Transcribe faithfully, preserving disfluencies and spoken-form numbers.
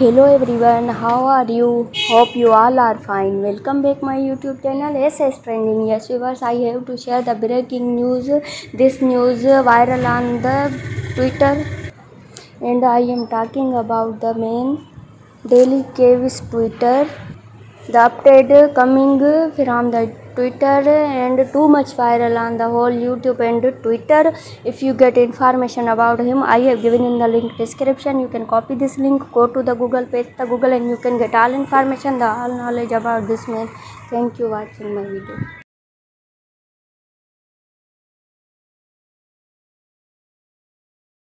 Hello everyone, how are you? Hope you all are fine. Welcome back my YouTube channel S S Trending. Yes viewers, I have to share the breaking news. This news viral on the Twitter, and I am talking about the main Daily Caves Twitter. The update coming from the Twitter and too much viral on the whole YouTube and Twitter. If you get information about him, I have given in the link description. You can copy this link, go to the Google, paste the Google, and you can get all information, the all knowledge about this man. Thank you watching my video.